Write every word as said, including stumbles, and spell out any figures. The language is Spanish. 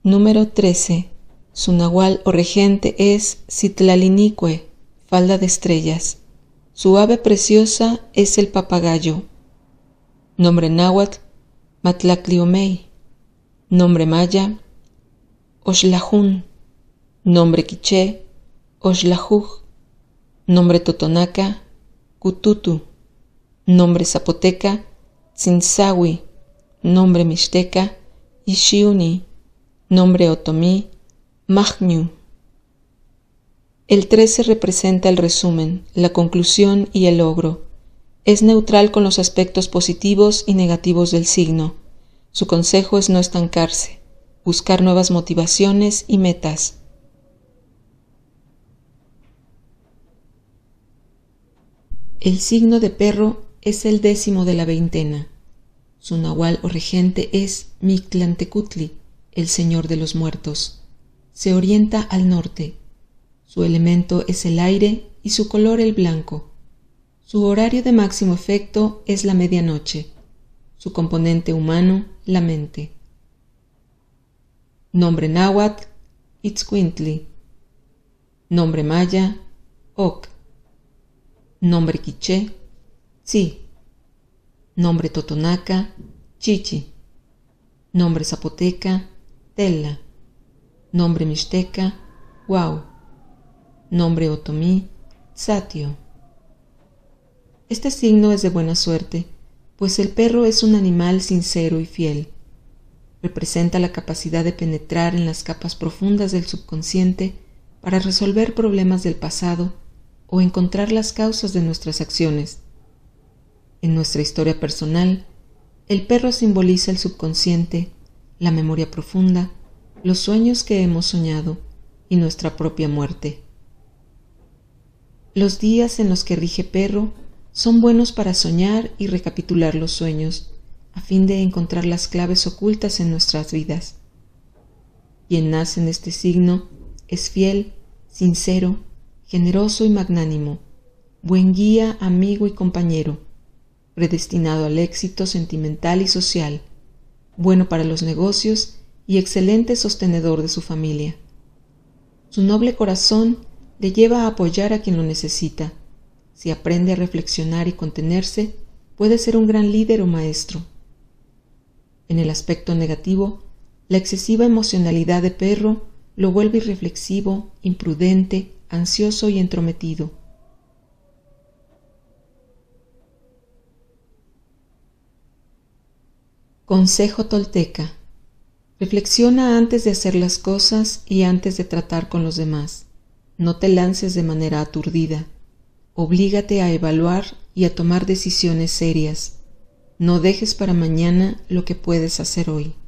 Número trece. Su nahual o regente es Citlalinique, falda de estrellas. Su ave preciosa es el papagayo. Nombre náhuatl, Matlacliomei. Nombre maya, Oxlajún. Nombre quiché, Oxlajuj. Nombre totonaca, Cututu. Nombre zapoteca, Tzintzahui. Nombre mixteca, Ixhiuni. Nombre otomí, Majñu. El trece representa el resumen, la conclusión y el logro. Es neutral con los aspectos positivos y negativos del signo. Su consejo es no estancarse, buscar nuevas motivaciones y metas. El signo de perro es el décimo de la veintena. Su nahual o regente es Mictlantecutli, el señor de los muertos. Se orienta al norte. Su elemento es el aire y su color el blanco. Su horario de máximo efecto es la medianoche. Su componente humano, la mente. Nombre náhuatl, Itzcuintli. Nombre maya, Oc. Nombre quiché, Tzi. Nombre totonaca, Chichi. Nombre zapoteca, Tella. Nombre mixteca, Huau. Nombre otomí, Tzatio. Este signo es de buena suerte, pues el perro es un animal sincero y fiel. Representa la capacidad de penetrar en las capas profundas del subconsciente para resolver problemas del pasado o encontrar las causas de nuestras acciones. En nuestra historia personal, el perro simboliza el subconsciente, la memoria profunda, los sueños que hemos soñado y nuestra propia muerte. Los días en los que rige perro son buenos para soñar y recapitular los sueños, a fin de encontrar las claves ocultas en nuestras vidas. Quien nace en este signo es fiel, sincero, generoso y magnánimo, buen guía, amigo y compañero, predestinado al éxito sentimental y social, bueno para los negocios y excelente sostenedor de su familia. Su noble corazón le lleva a apoyar a quien lo necesita. Si aprende a reflexionar y contenerse, puede ser un gran líder o maestro. En el aspecto negativo, la excesiva emocionalidad de perro lo vuelve irreflexivo, imprudente, ansioso y entrometido. Consejo tolteca. Reflexiona antes de hacer las cosas y antes de tratar con los demás. No te lances de manera aturdida. Oblígate a evaluar y a tomar decisiones serias. No dejes para mañana lo que puedes hacer hoy.